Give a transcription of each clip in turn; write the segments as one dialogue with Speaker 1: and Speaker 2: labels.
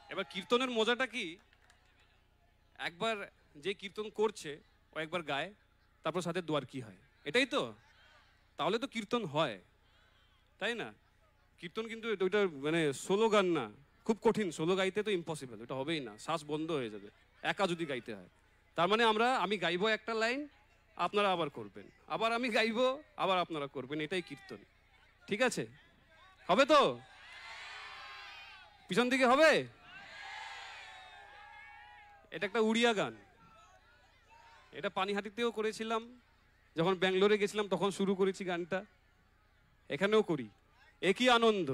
Speaker 1: এবার কীর্তনের মজাটা কি, একবার যে কীর্তন করছে ও একবার গায়, তারপর সাথে দুয়ার কি হয়, এটাই তো, তাহলে তো কীর্তন হয়, তাই না? কীর্তন কিন্তু ওইটা মানে সোলো গান না, খুব কঠিন, সোলো গাইতে তো ইম্পসিবল, এটা হবেই না, শ্বাস বন্ধ হয়ে যাবে একা যদি গাইতে হয়। তার মানে আমি গাইবো একটা লাইন, আপনারা আবার করবেন, আবার আমি গাইবো, আবার আপনারা করবেন, এটাই কীর্তন। ঠিক আছে? হবে তো? পিছন দিকে হবে? এটা একটা উড়িয়া গান, এটা পানিহাটিতেও করেছিলাম, যখন ব্যাঙ্গালোরে গেছিলাম তখন শুরু করেছি গানটা, এখানেও করি। একই আনন্দ।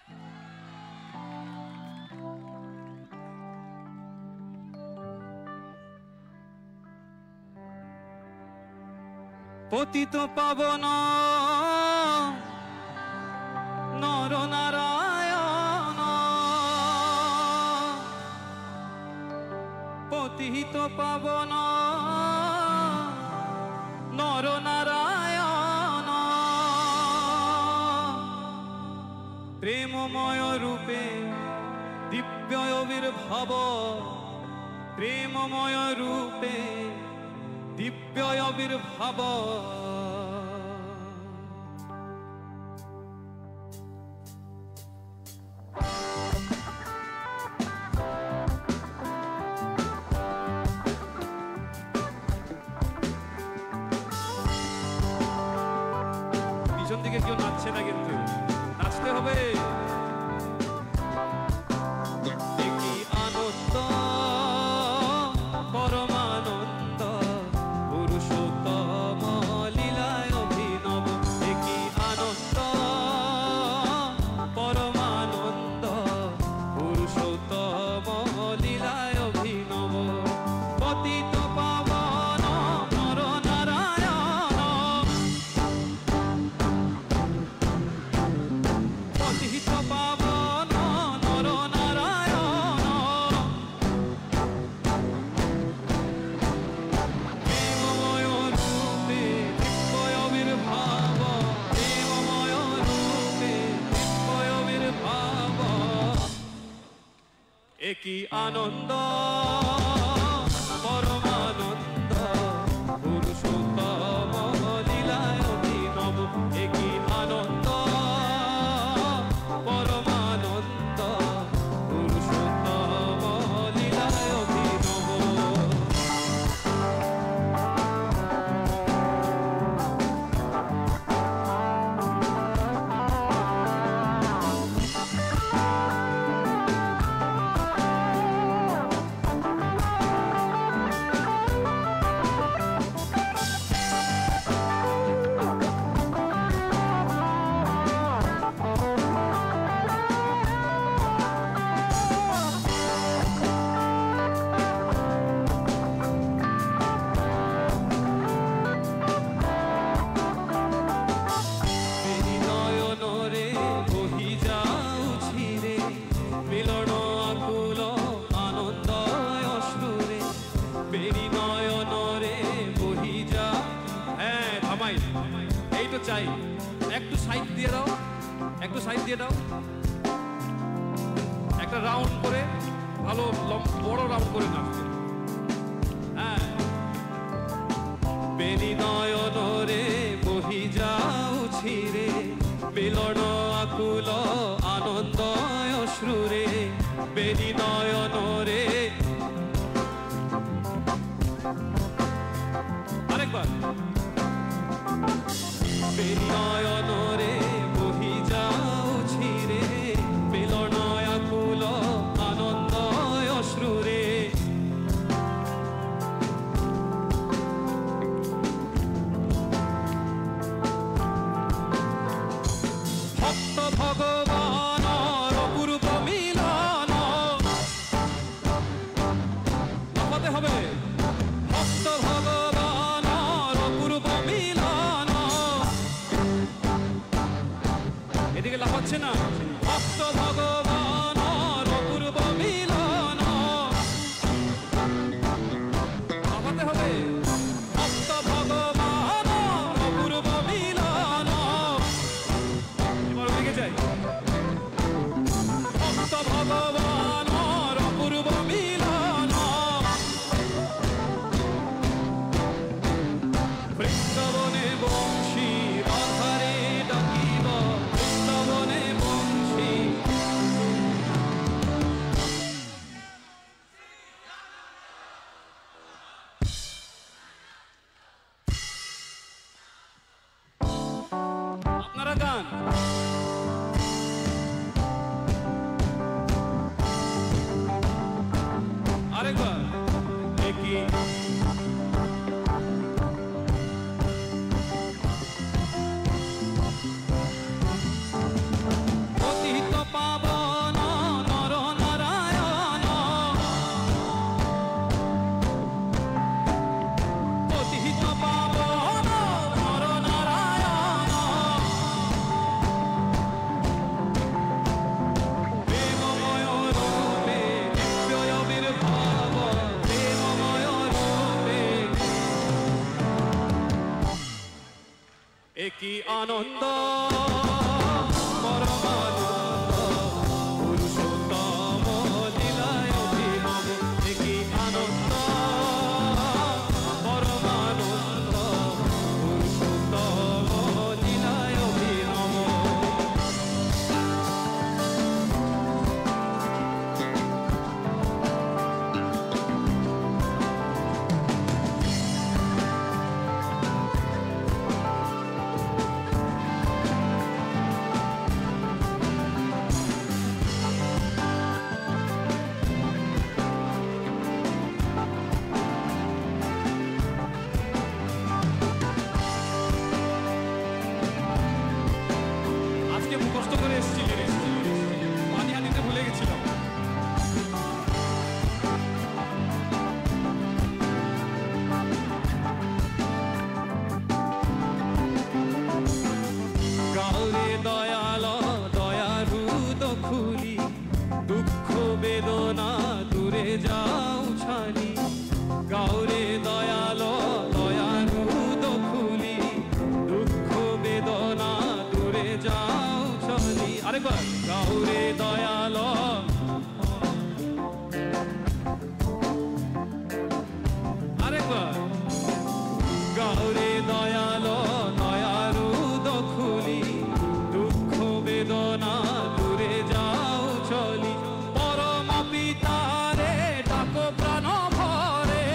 Speaker 1: পতিত পাবন নরনারায়ণ, পতিত পাবন নরনারায়ণ, প্রেমময় রূপে দিব্য আবির্ভাব, প্রেমময় রূপে দিব্য আবির্ভাব। পিছন দিকে কেউ নাচছে না, কিন্তু নাচতে হবে। কি আনন্দ, পরমানন্দ, পুরুষোত্তম লীলায় অভিনব। কি আনন্দ, পরমানন্দ, পুরুষোত্তম লীলায় অভিনব। পতিত পাবন নরনারায়ণ, পতিত পাবন নরনারায়ণ, প্রেমময় রূপে দিব্য আবির্ভাব, প্রেমময় রূপে দিব্য আবির্ভাব। একই আনন্দ, পরমানন্দ, পুরুষোত্তম লীলায় অভিনব। একই আনন্দ, পরমানন্দ, পুরুষোত্তম লীলায় অভিনব। চাই একটু সাইড দিয়ে দাও, একটু সাইড দিয়ে দাও, একটা রাউন্ড করে, ভালো বড় রাউন্ড করে নাচবে। হ্যাঁ, বেনি নয়ন রে বহি যাও ছিরে, মিলন আকুল আনন্দ অশ্রুরে। বেনি নয়ন রে, আরেকবার। বেনি নয়ন রে বহি যাও ছিরে, মিলন আকুল আনন্দ অশ্রুরে। ভক্ত ভগবান অপূর্ব মিলন, লাফাতে হবে। ভক্ত ভগবান অপূর্ব মিলন, এদিকে লাফাচ্ছে না। ভক্ত ভগবান অপূর্ব মিলন, লাফাতে হবে। ভক্ত ভগবান অপূর্ব মিলন, এবার ওদিকে যাই। ভক্ত ভগবান আরেকবার একই পতিত পাবন নর নারায়ণ পতিত পাবন নর নারায়ণ প্রেমময় রূপে দিব্য আবির্ভাব প্রেমময় রূপে একই আনন্দ পরমানন্দ পুরুষোত্তম লীলায় অভিনব একই আনন্দ পরমানন্দ পুরুষোত্তম লীলায় অভিনব আজকে মুখস্থ করে এসেছি পানি হানিতে ভুলে গেছিলাম গাওরে দয়াল দয়ারু দখুলি দুঃখ বেদনা দূরে যাও ছাড়ি গাওরে দয়াল দয়ারু দখুলি দুঃখ বেদনা দূরে যাও ছাড়ি আরেকবার গাওরে দয়াল আরেকবার গাওরে দয়াল দয়ারু দখুলি দুঃখ বেদনা দূরে যাও চলি পরম পিতারে ডাকো প্রাণ ভরে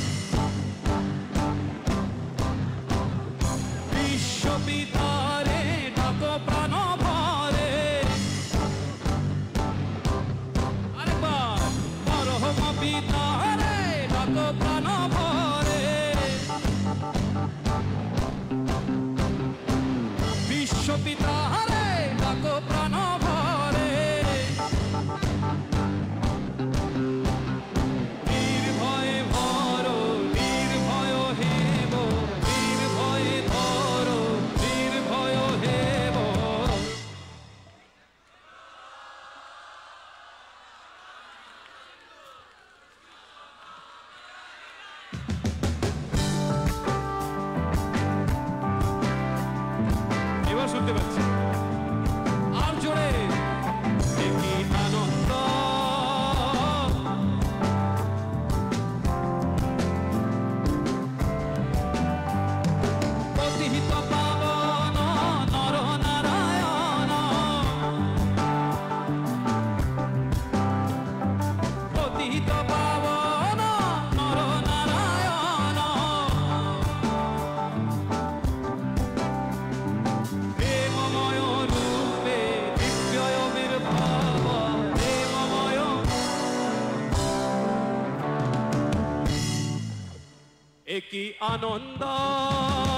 Speaker 1: বিশ্ব পিতারে ডাকো প্রাণ ভরে আরেকবার পরম পিতারে ডাকো প্রাণ ভরে বিশ্ব পিতারে ডাকো প্রাণ ভরে নির্ভয়ে ভর নির্ভয় হেব নির্ভয়ে ধর নির্ভয় হেব এবার শুনতে পাচ্ছি আর জোরে একই আনন্দ পতিত পাবন নর নারায়ণ পতিত পাবন নর নারায়ণ প্রেমময় রূপে দিব্য আবির্ভাব প্রেমময় একই আনন্দ